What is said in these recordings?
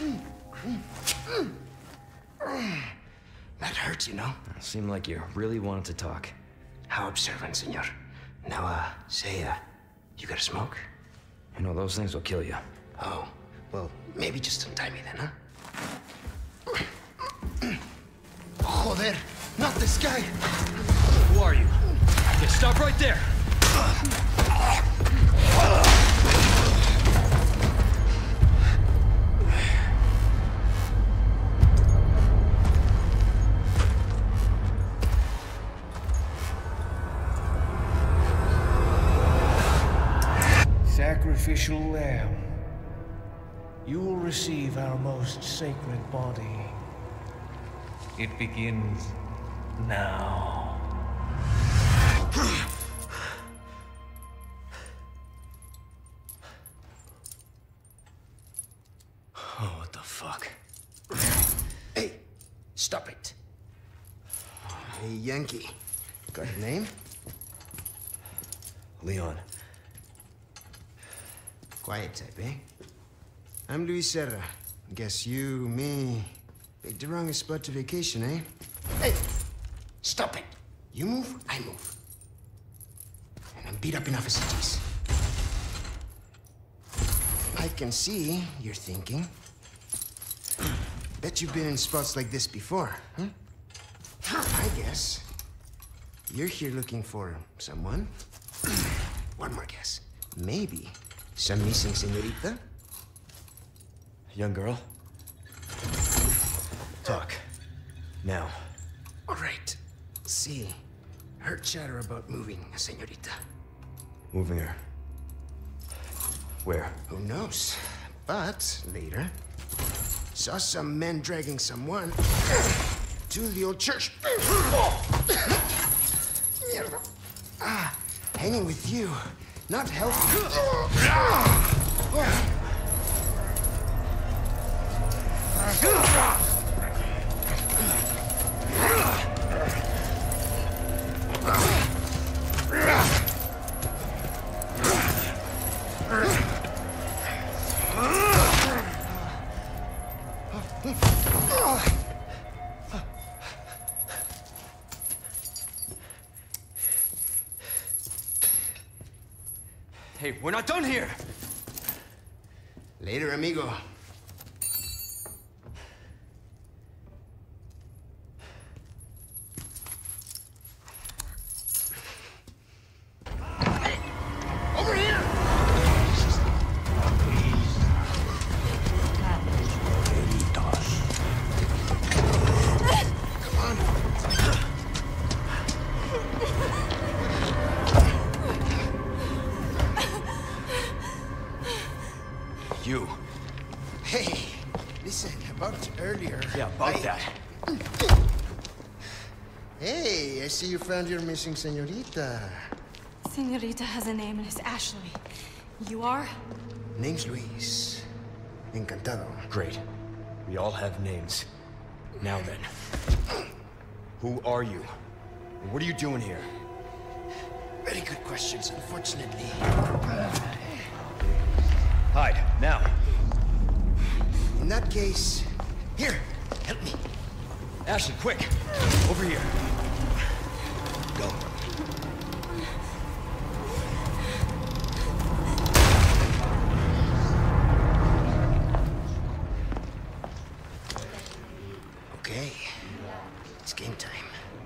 That hurts, you know? It seemed like you really wanted to talk. How observant, senor. Now, say, you got a smoke? You know, those things will kill you. Oh, well, maybe just untie me then, huh? Joder, not this guy! Who are you? Okay, stop right there! Sacrificial lamb, you will receive our most sacred body. It begins now. Oh, what the fuck? Hey, stop it. Hey, Yankee. Got a name? Leon. Quiet type, eh? I'm Luis Serra. Guess you, me, picked the wrongest spot to vacation, eh? Hey! Stop it! You move, I move. And I'm beat up enough as it is. I can see you're thinking. Bet you've been in spots like this before, huh? I guess you're here looking for someone. One more guess. Maybe some missing señorita? Young girl? Talk. Now. All right. See, heard chatter about moving a señorita. Moving her. Where? Who knows? But later, saw some men dragging someone to the old church. Hanging with you, not healthy. Hey, we're not done here! Later, amigo. Over here! Come on. You. Hey, listen, about earlier. Yeah, about that. Hey, I see you found your missing señorita. Señorita has a name and it's Ashley. You are? Name's Luis. Encantado. Great. We all have names. Now then. Who are you? What are you doing here? Very good questions, unfortunately. Hide, now. In that case, here, help me. Ashley, quick! Over here. Go. Okay, it's game time.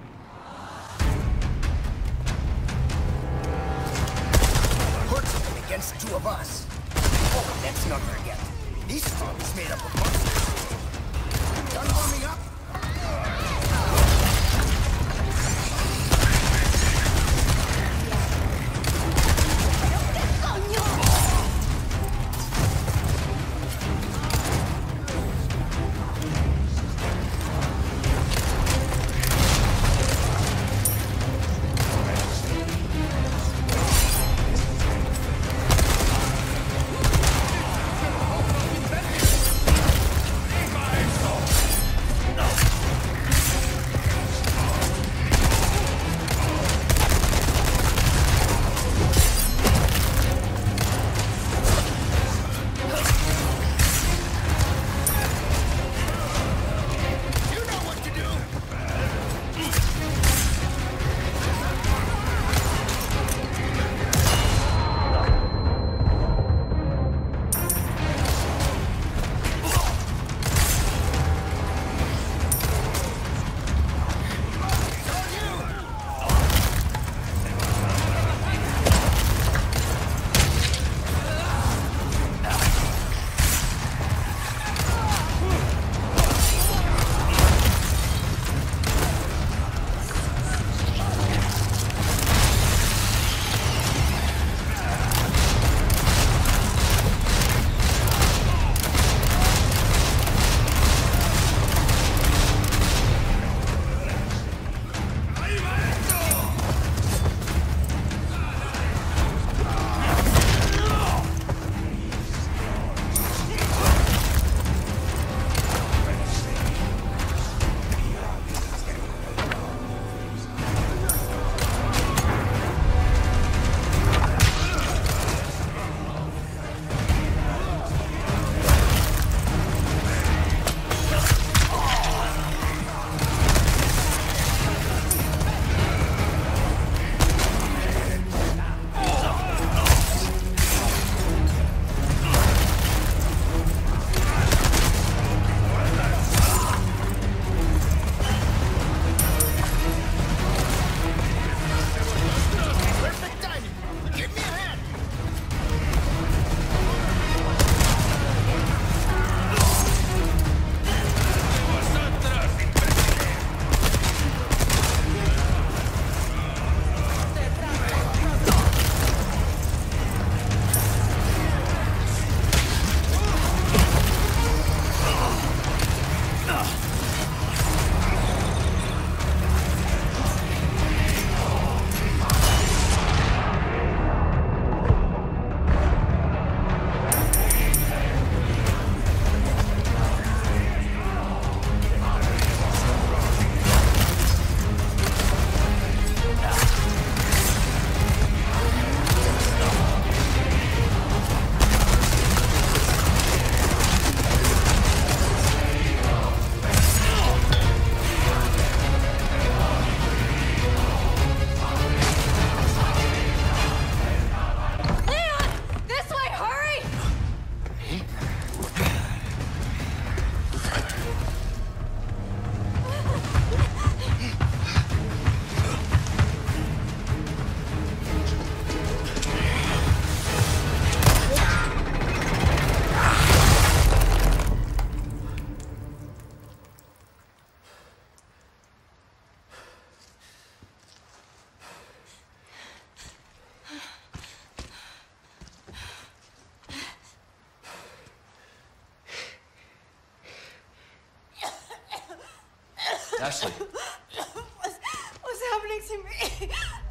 Court's going against the two of us. Oh, let's not forget. This farm is made up of monsters. Done warming up? Ashley. What's happening to me?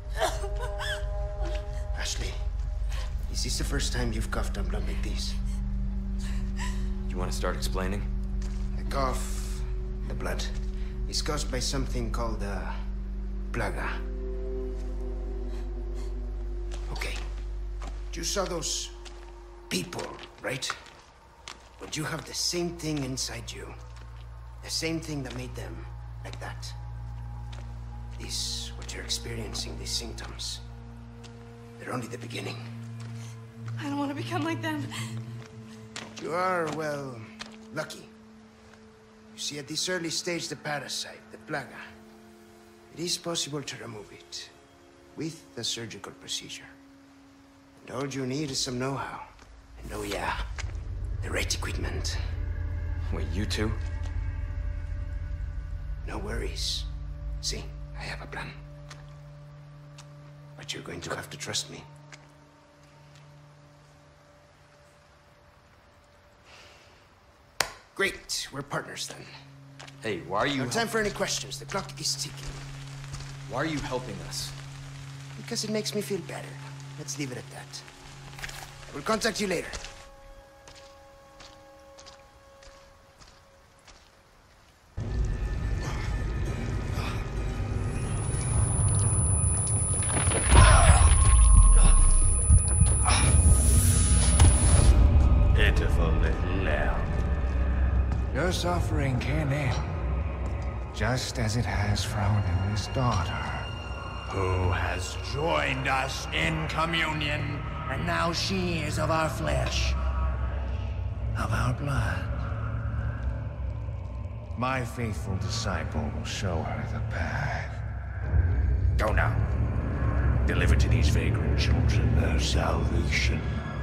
Ashley, is this the first time you've coughed on blood like this? You want to start explaining? The cough, the blood, is caused by something called plaga. Okay. You saw those people, right? But you have the same thing inside you. The same thing that made them like that. This, what you're experiencing, these symptoms, they're only the beginning. I don't want to become like them. You are, well, lucky. You see, at this early stage, the parasite, the plaga, it is possible to remove it with a surgical procedure. And all you need is some know-how. And oh yeah, the right equipment. Wait, you two? No worries. See, I have a plan. But you're going to have to trust me. Great, we're partners then. Hey, why are you... No time for any questions. The clock is ticking. Why are you helping us? Because it makes me feel better. Let's leave it at that. We'll contact you later. Pitiful little lamb. Your suffering can end, just as it has for our newest daughter, who has joined us in communion, and now she is of our flesh, of our blood. My faithful disciple will show her the path. Go now. Deliver to these vagrant children their salvation.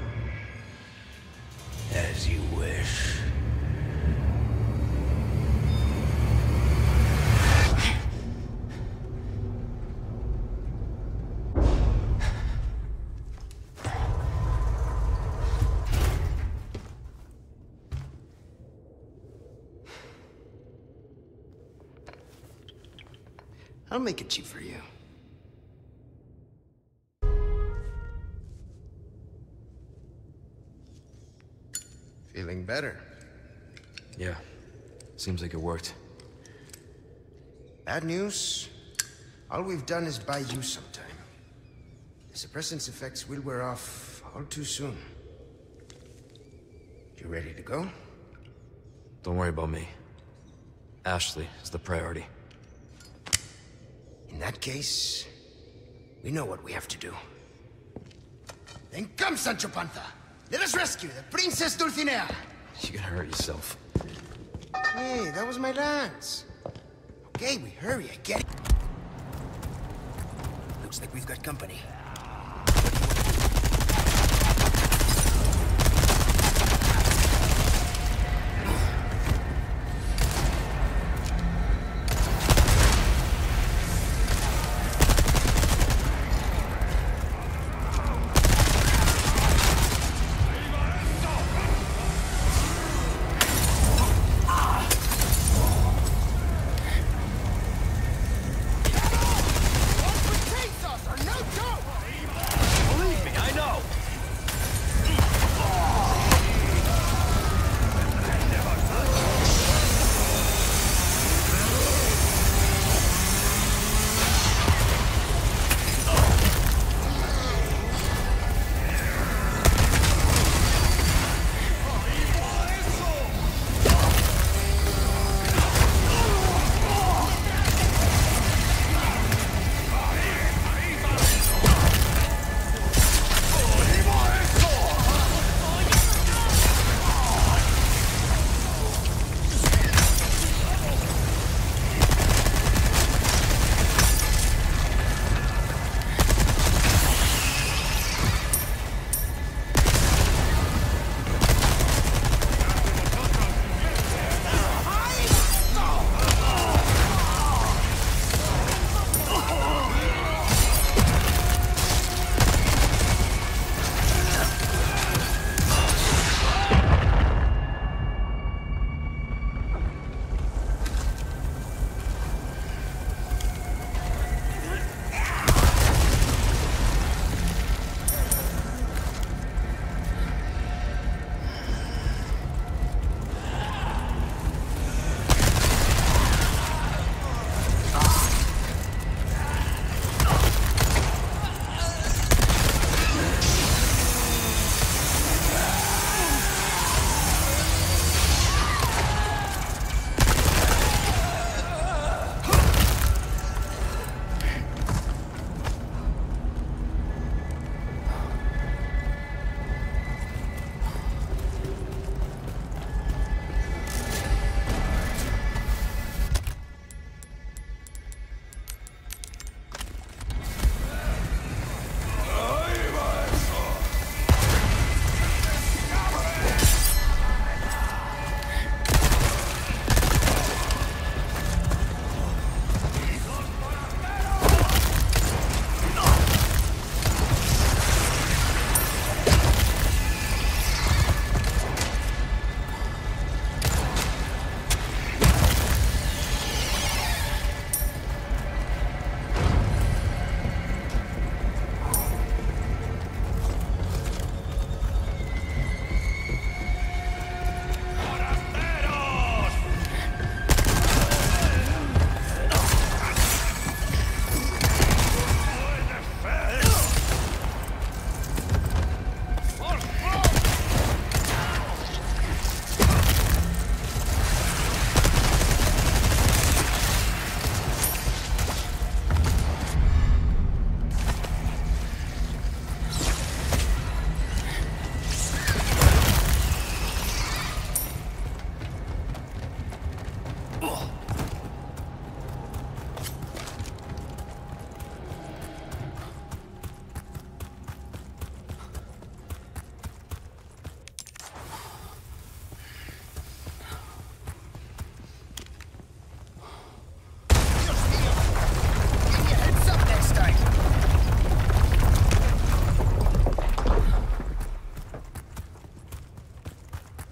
As you wish. I'll make it cheap for you. Feeling better? Yeah. Seems like it worked. Bad news? All we've done is buy you some time. The suppressant's effects will wear off all too soon. You ready to go? Don't worry about me. Ashley is the priority. In that case, we know what we have to do. Then come, Sancho Panza! Let us rescue the Princess Dulcinea! You're gonna hurt yourself. Hey, that was my lance. Okay, we hurry, I get it. Looks like we've got company. Are no joke!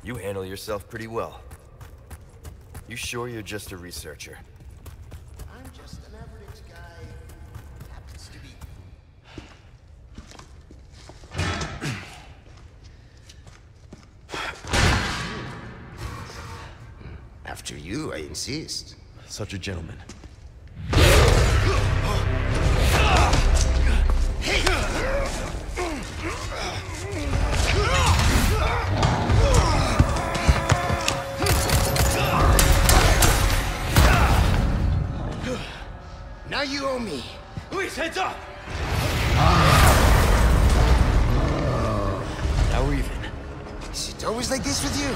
You handle yourself pretty well. You sure you're just a researcher? I'm just an average guy who happens to be... After you, I insist. Such a gentleman. Now you owe me. Luis, heads up! Now we're even. Is it always like this with you?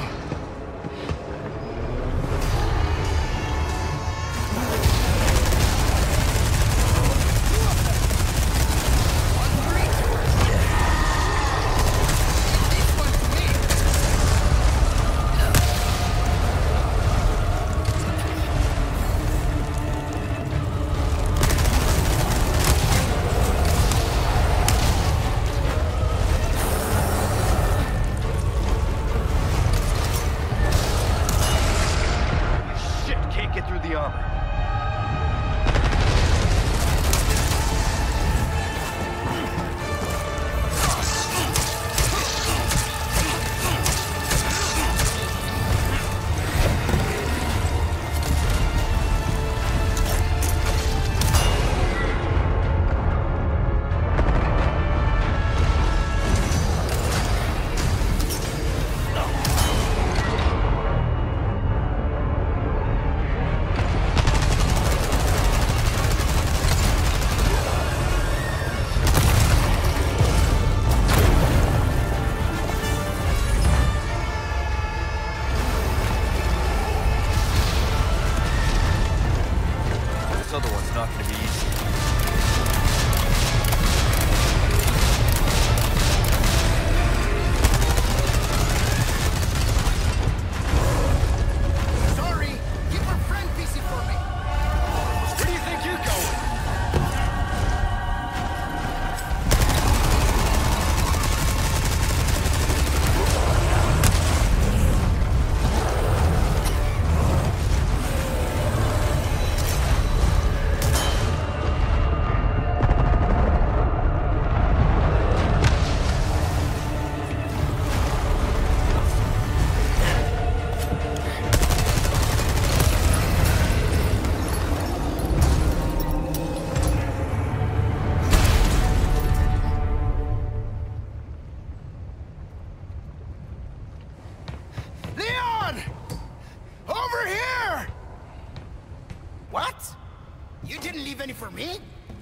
For me?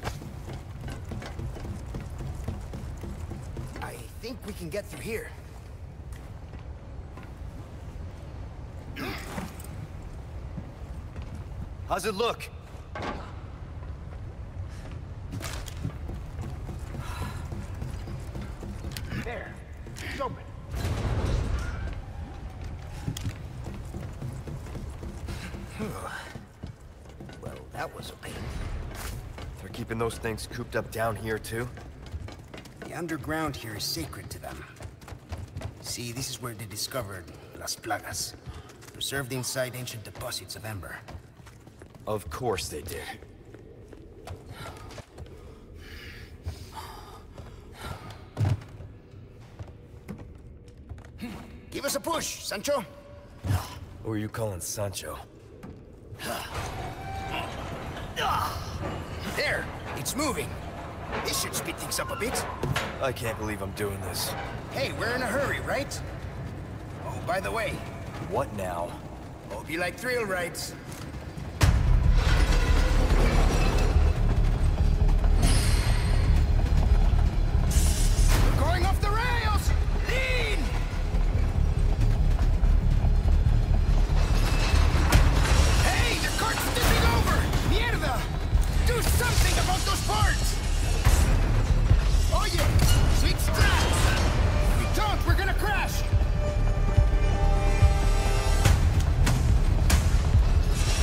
I think we can get through here. How's it look? There. It's open. Well, that was a pain. They're keeping those things cooped up down here, too? The underground here is sacred to them. See, this is where they discovered Las Plagas, preserved inside ancient deposits of Ember. Of course they did. Give us a push, Sancho. Who are you calling Sancho? There, it's moving. This should speed things up a bit. I can't believe I'm doing this. Hey, we're in a hurry, right? Oh, by the way. What now? Hope you like thrill rides. We're going off the rails! Lean! Hey, the cart's tipping over! Mierda! Do something about those parts! Oye, sweet straps! If we don't, we're gonna crash!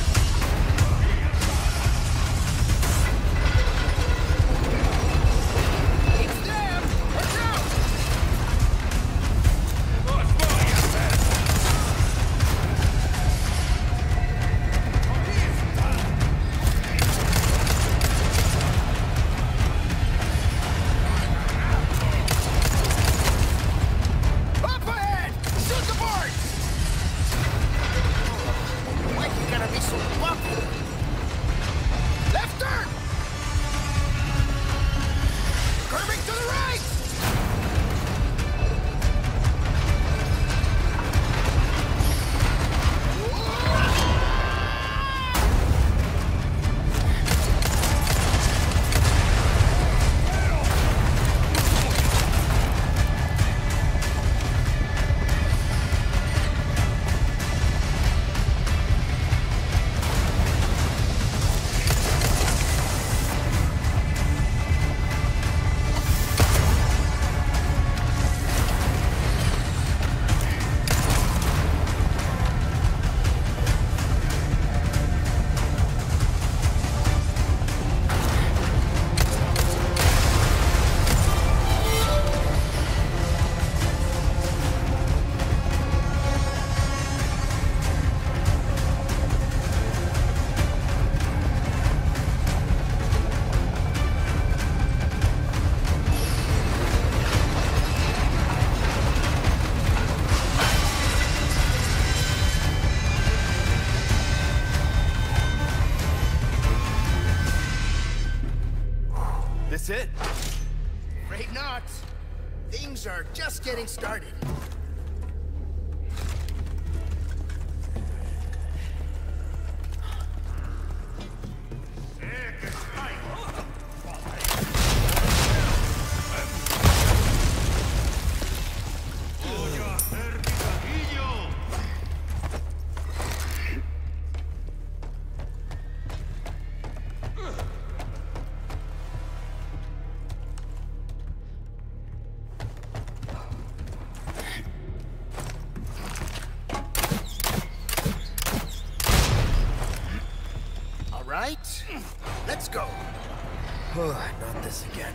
things are just getting started. Right? Let's go. Not this again.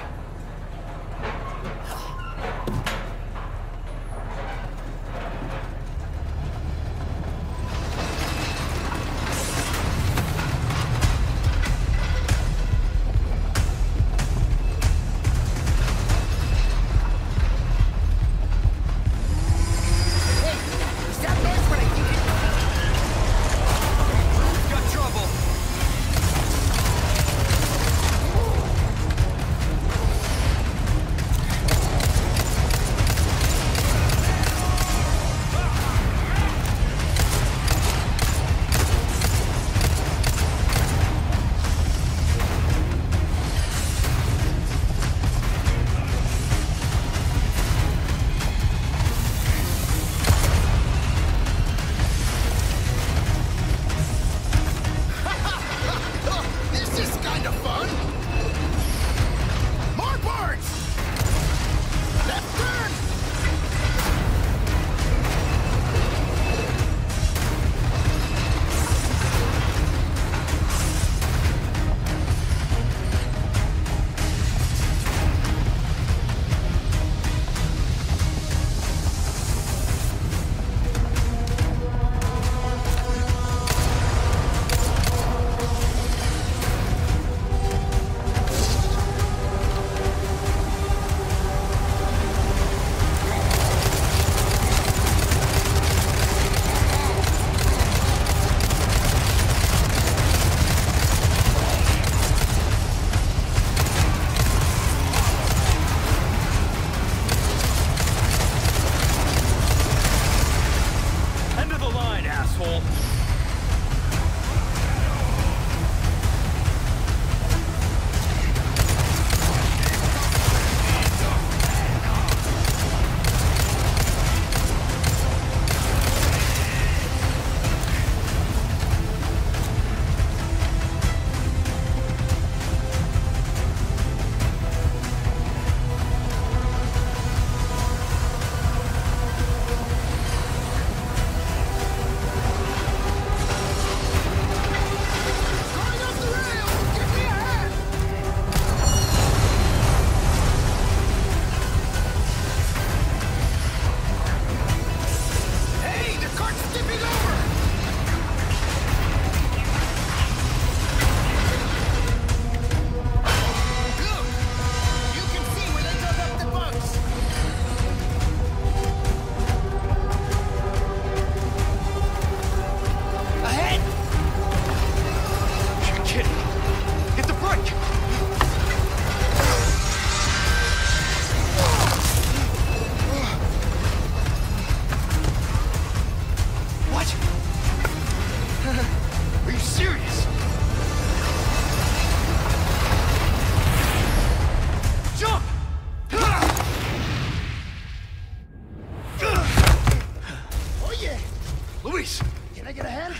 Luis! Can I get a hand?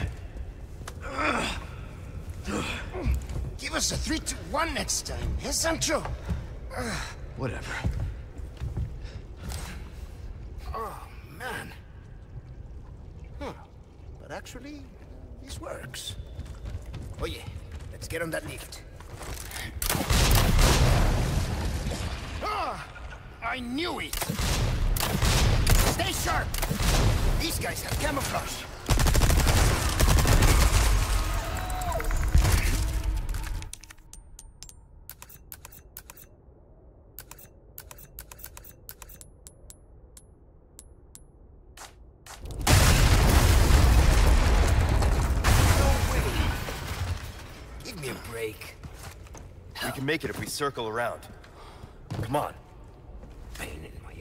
Give us a 3-2-1 next time, eh, Sancho? Whatever. Oh, man. Huh. But actually, this works. Oh yeah, let's get on that lift. Ah! I knew it! Stay sharp! These guys have camouflage. Give me a break. We can make it if we circle around. Come on. Pain in my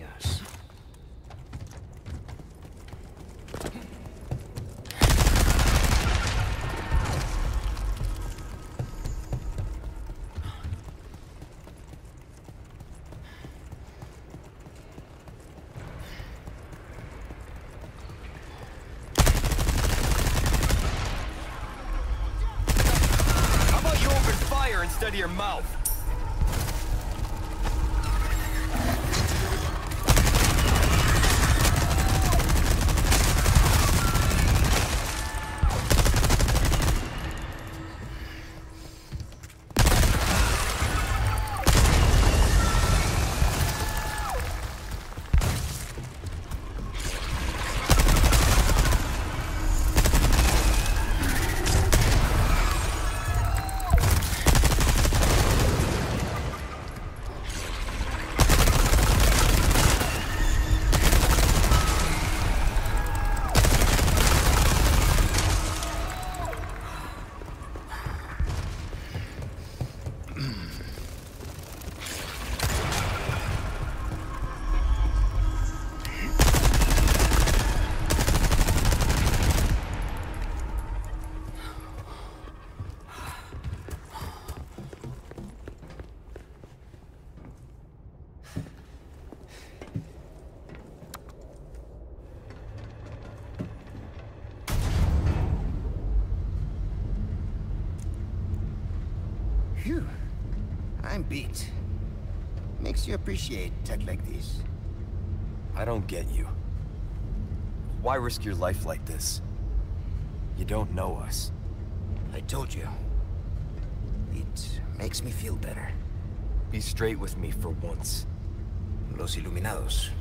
inside of your mouth. Phew. I'm beat. Makes you appreciate tech like this. I don't get you. Why risk your life like this? You don't know us. I told you. It makes me feel better. Be straight with me for once. Los Illuminados.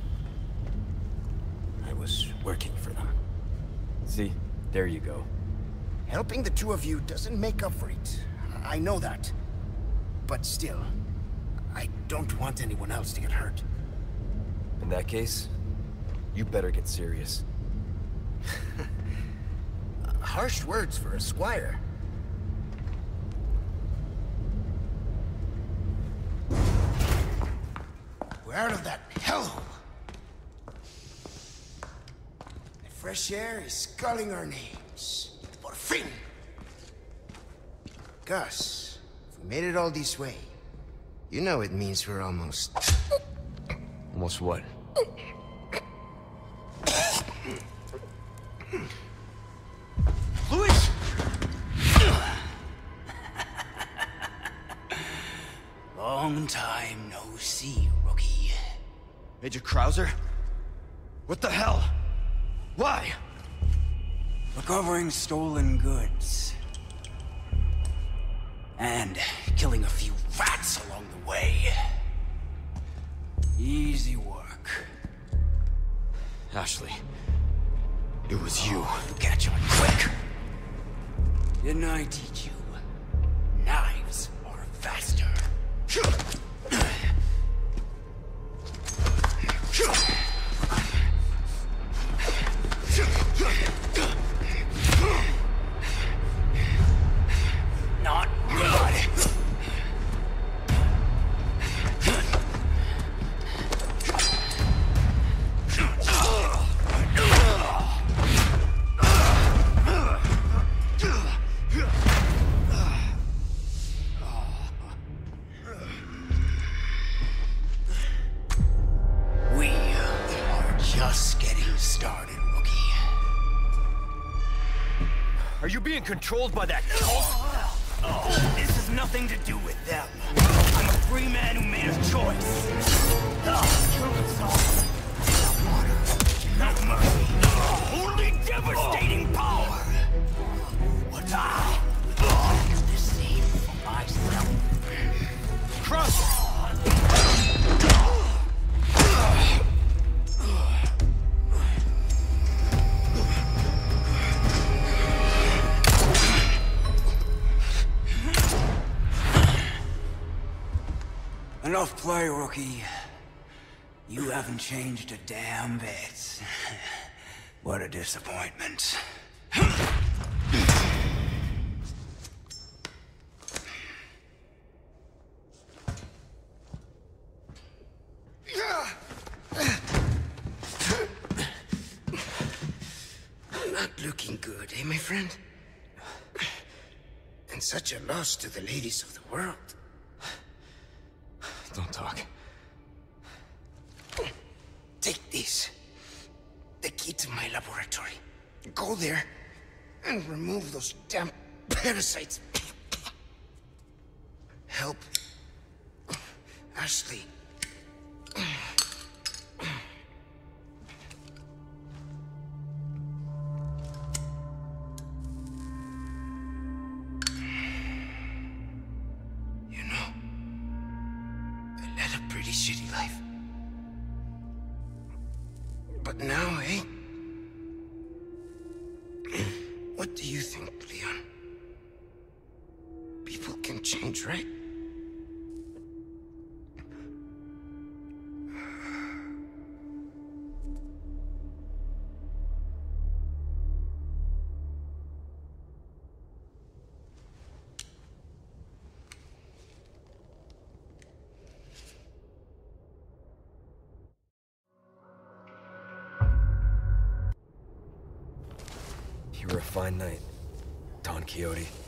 I was working for them. See? There you go. Helping the two of you doesn't make up for it. I know that. But still, I don't want anyone else to get hurt. In that case, you better get serious. Harsh words for a squire. We're out of that hellhole. The fresh air is calling our names. Por fin! Gus, if we made it all this way, you know it means we're almost... Almost what? Luis! Long time no see, rookie. Major Krauser? What the hell? Why? Recovering stolen goods. And killing a few rats along the way. Easy work. Ashley, it was you. You catch on quick. Didn't I teach you? Knives are faster. Not good. We are just getting started, rookie. Are you being controlled by that cult? This has nothing to do with them. I'm a free man who made a choice. Kill us all. Without order, not mercy. Only devastating power. What I do the same for myself. Krauser! Enough play, rookie. You haven't changed a damn bit. What a disappointment. Not looking good, eh, my friend? And such a loss to the ladies of the world. Don't talk. Take this. The key to my laboratory. Go there and remove those damn parasites. help Ashley. You know, I led a pretty shitty life. But now, eh? What do you think, Leon? People can change, right? You were a fine knight, Don Quixote.